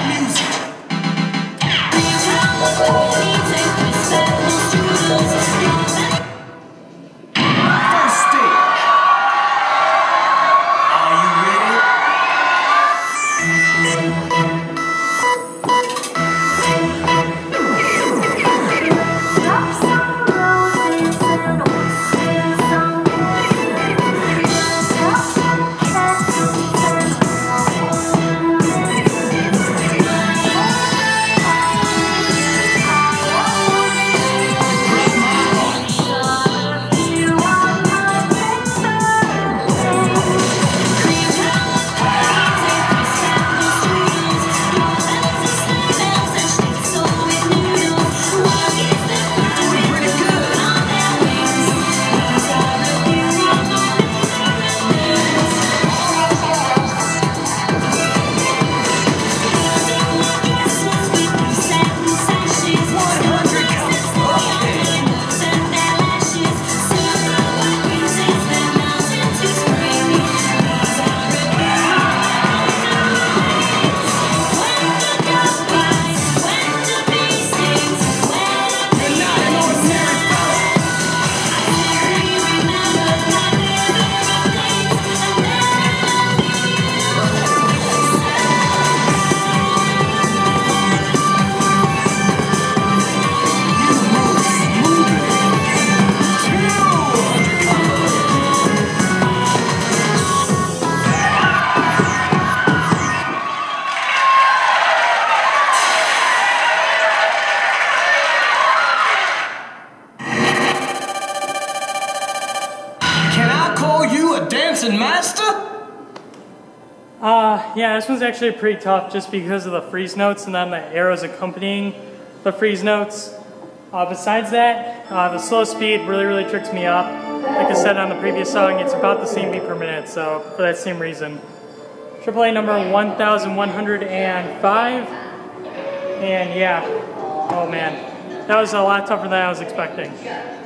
Master? Yeah, this one's actually pretty tough just because of the freeze notes and then the arrows accompanying the freeze notes. Besides that, the slow speed really tricks me up. Like I said on the previous song, it's about the same beat per minute, so for that same reason. AAA number 1105, and yeah, oh man, that was a lot tougher than I was expecting.